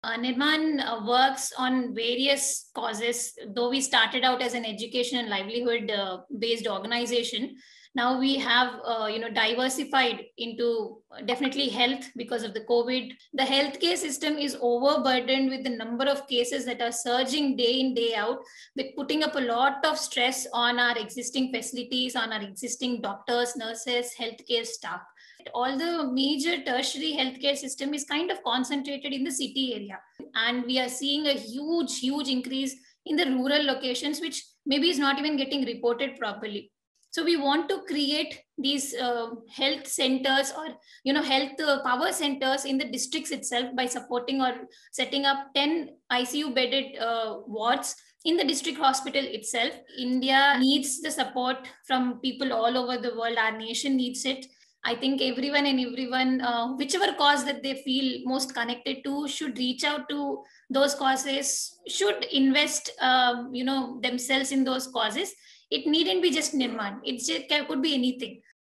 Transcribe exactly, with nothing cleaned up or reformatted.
Uh, Nirman uh, works on various causes. Though we started out as an education and livelihood uh, based organization, now we have uh, you know diversified into definitely health because of the COVID. The healthcare system is overburdened with the number of cases that are surging day in day out, with putting up a lot of stress on our existing facilities, on our existing doctors, nurses, healthcare staff. All the major tertiary healthcare system is kind of concentrated in the city area, and we are seeing a huge huge increase in the rural locations, which maybe is not even getting reported properly. So we want to create these uh, health centers, or you know health uh, power centers in the districts itself, by supporting or setting up ten I C U bedded uh, wards in the district hospital itself. India needs the support from people all over the world. Our nation needs it. I think everyone and everyone, uh, whichever cause that they feel most connected to, should reach out to those causes, should invest, um, you know, themselves in those causes. It needn't be just Nirman. It just, could be anything.